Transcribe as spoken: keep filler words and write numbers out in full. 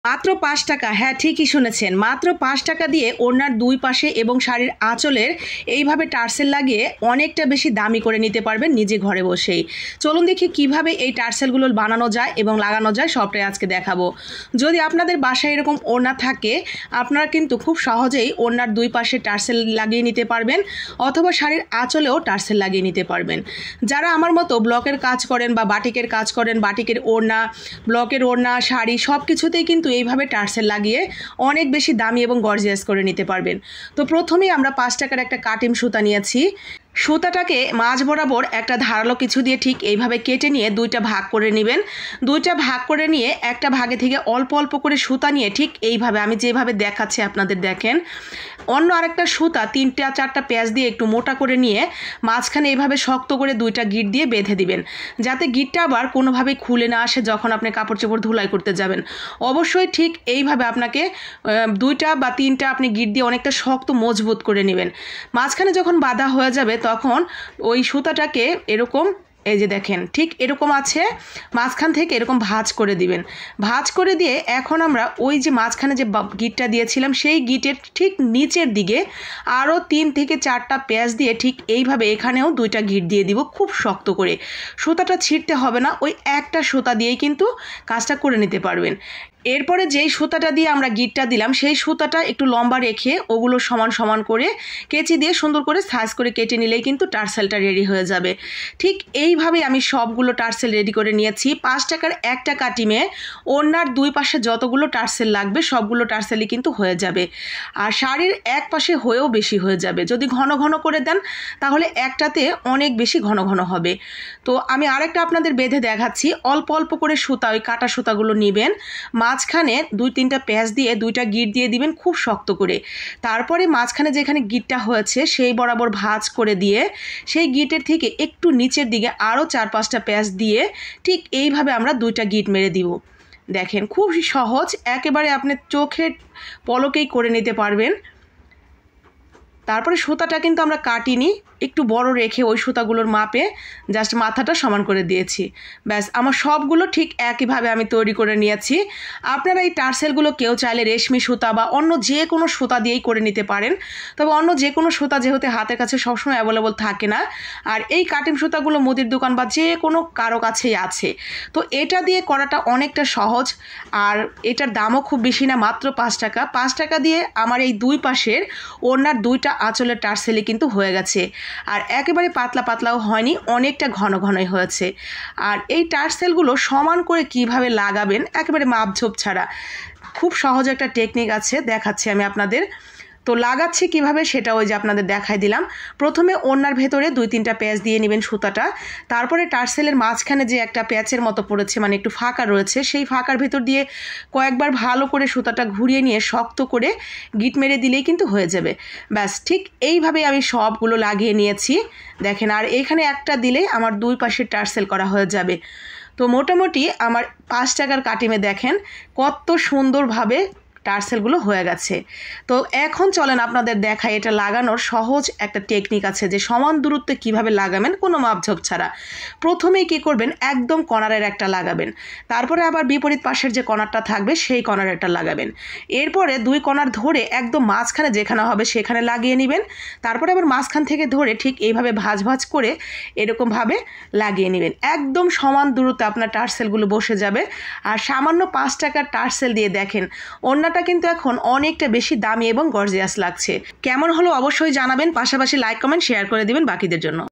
মাত্র পাঁচ টাকা। হ্যাঁ, ঠিকই শুনেছেন, মাত্র পাঁচ টাকা দিয়ে ওড়নার দুই পাশে এবং শাড়ির আঁচলের এইভাবে টার্সেল লাগিয়ে অনেকটা বেশি দামি করে নিতে পারবেন নিজে ঘরে বসেই। চলুন দেখি কিভাবে এই টার্সেলগুলো বানানো যায় এবং লাগানো যায়, সবটাই আজকে দেখাবো। যদি আপনাদের বাসায় এরকম ওড়না থাকে, আপনারা কিন্তু খুব সহজেই ওড়নার দুই পাশে টার্সেল লাগিয়ে নিতে পারবেন, অথবা শাড়ির আঁচলেও টার্সেল লাগিয়ে নিতে পারবেন। যারা আমার মতো ব্লকের কাজ করেন বা বাটিকের কাজ করেন, বাটিকের ওড়না, ব্লকের ওড়না, শাড়ি সব কিছুতেই কিন্তু এইভাবে টার্সেল লাগিয়ে অনেক বেশি দামি এবং গর্জিয়াস করে নিতে পারবেন। তো প্রথমেই আমরা পাঁচ টাকার একটা কাটিম সুতা নিয়েছি। সুতাটাকে মাঝ বরাবর একটা ধারালো কিছু দিয়ে ঠিক এইভাবে কেটে নিয়ে দুইটা ভাগ করে নেবেন। দুইটা ভাগ করে নিয়ে একটা ভাগে থেকে অল্প অল্প করে সুতা নিয়ে ঠিক এইভাবে আমি যেভাবে দেখাচ্ছি আপনাদের দেখেন, অন্য আরেকটা সুতা তিনটা চারটা পেঁয়াজ দিয়ে একটু মোটা করে নিয়ে মাঝখানে এইভাবে শক্ত করে দুইটা গিট দিয়ে বেঁধে দিবেন, যাতে গিটটা আবার কোনোভাবেই খুলে না আসে যখন আপনি কাপড় চোপড় ধুলাই করতে যাবেন। অবশ্যই ঠিক এইভাবে আপনাকে দুইটা বা তিনটা আপনি গিট দিয়ে অনেকটা শক্ত মজবুত করে নেবেন। মাঝখানে যখন বাঁধা হয়ে যাবে তখন ওই সুতাটাকে এরকম, এই যে দেখেন ঠিক এরকম আছে, মাঝখান থেকে এরকম ভাঁজ করে দিবেন। ভাঁজ করে দিয়ে এখন আমরা ওই যে মাঝখানে যে গিটটা দিয়েছিলাম সেই গিটের ঠিক নিচের দিকে আরও তিন থেকে চারটা পেঁয়াজ দিয়ে ঠিক এইভাবে এখানেও দুইটা গিট দিয়ে দিব, খুব শক্ত করে। সুতাটা ছিঁড়তে হবে না, ওই একটা সুতা দিয়েই কিন্তু কাজটা করে নিতে পারবেন। এরপরে যেই সুতাটা দিয়ে আমরা গিটটা দিলাম সেই সুতাটা একটু লম্বা রেখে ওগুলো সমান সমান করে কেচি দিয়ে সুন্দর করে সাইজ করে কেটে নিলেই কিন্তু টার্সেলটা রেডি হয়ে যাবে। ঠিক এইভাবে আমি সবগুলো টার্সেল রেডি করে নিয়েছি। পাঁচ টাকার একটা কাটিমে ওড়নার দুই পাশে যতগুলো টার্সেল লাগবে সবগুলো টার্সেলই কিন্তু হয়ে যাবে, আর শাড়ির এক পাশে হয়েও বেশি হয়ে যাবে। যদি ঘন ঘন করে দেন তাহলে একটাতে অনেক বেশি ঘন ঘন হবে। তো আমি আরেকটা আপনাদের বেঁধে দেখাচ্ছি। অল্প অল্প করে সুতা, ওই কাটা সুতাগুলো নেবেন, মাঝখানে দুই তিনটা পেঁয়াজ দিয়ে দুইটা গিট দিয়ে দিবেন খুব শক্ত করে। তারপরে মাঝখানে যেখানে গিটটা হয়েছে সেই বরাবর ভাঁজ করে দিয়ে সেই গিটের থেকে একটু নিচের দিকে আরও চার পাঁচটা পেঁয়াজ দিয়ে ঠিক এইভাবে আমরা দুইটা গিট মেরে দিব। দেখেন খুব সহজ, একেবারে আপনি চোখের পলকেই করে নিতে পারবেন। তারপরে সুতাটা কিন্তু আমরা কাটিনি, একটু বড় রেখে ওই সুতাগুলোর মাপে জাস্ট মাথাটা সমান করে দিয়েছি। ব্যাস, আমার সবগুলো ঠিক একইভাবে আমি তৈরি করে নিয়েছি। আপনারা এই টার্সেলগুলো কেউ চাইলে রেশমি সুতা বা অন্য যে কোনো সুতা দিয়েই করে নিতে পারেন, তবে অন্য যে কোনো সুতা যেহেতু হাতের কাছে সবসময় অ্যাভেলেবল থাকে না, আর এই কাটিং সুতাগুলো মুদির দোকান বা যে কোনো কারো কাছেই আছে, তো এটা দিয়ে করাটা অনেকটা সহজ। আর এটার দামও খুব বেশি না, মাত্র পাঁচ টাকা। পাঁচ টাকা দিয়ে আমার এই দুই পাশের ওড়নার দুইটা আঁচলের টার্সেলই কিন্তু হয়ে গেছে, আর একেবারে পাতলা পাতলাও হয়নি, অনেকটা ঘন ঘনই হয়েছে। আর এই টার্সেলগুলো সমান করে কিভাবে লাগাবেন একেবারে মাপঝোপ ছাড়া, খুব সহজ একটা টেকনিক আছে, দেখাচ্ছি আমি আপনাদের। তো লাগাচ্ছি কিভাবে সেটা ওই যে আপনাদের দেখাই দিলাম। প্রথমে ওড়নার ভেতরে দুই তিনটা পেঁয়াজ দিয়ে নেবেন সুতাটা, তারপরে টার্সেলের মাঝখানে যে একটা প্যাচের মতো পড়েছে, মানে একটু ফাঁকা রয়েছে, সেই ফাঁকার ভেতর দিয়ে কয়েকবার ভালো করে সুতাটা ঘুরিয়ে নিয়ে শক্ত করে গিট মেরে দিলেই কিন্তু হয়ে যাবে। ব্যাস, ঠিক এইভাবে আমি সবগুলো লাগিয়ে নিয়েছি দেখেন। আর এইখানে একটা দিলেই আমার দুই পাশে টার্সেল করা হয়ে যাবে। তো মোটামুটি আমার পাঁচ টাকার কাটিমে দেখেন কত সুন্দরভাবে টার্সেলগুলো হয়ে গেছে। তো এখন চলেন আপনাদের দেখাই এটা লাগানোর সহজ একটা টেকনিক আছে, যে সমান দূরত্বে কিভাবে লাগাবেন কোনো মাপঝোপ ছাড়া। প্রথমেই কি করবেন, একদম কর্নারের একটা লাগাবেন, তারপরে আবার বিপরীত পাশের যে কর্নারটা থাকবে সেই কর্নারেরটা লাগাবেন। এরপরে দুই কর্নার ধরে একদম মাঝখানে যেখানে হবে সেখানে লাগিয়ে নেবেন, তারপরে আবার মাঝখান থেকে ধরে ঠিক এইভাবে ভাঁজ ভাঁজ করে এরকমভাবে লাগিয়ে নেবেন। একদম সমান দূরত্বে আপনার টার্সেলগুলো বসে যাবে। আর সামান্য পাঁচ টাকার টার্সেল দিয়ে দেখেন অন্য কিন্তু এখন অনেকটা বেশি দামি এবং গর্জিয়াস লাগছে। কেমন হলো অবশ্যই জানাবেন, পাশাপাশি লাইক কমেন্ট শেয়ার করে দিবেন বাকিদের জন্য।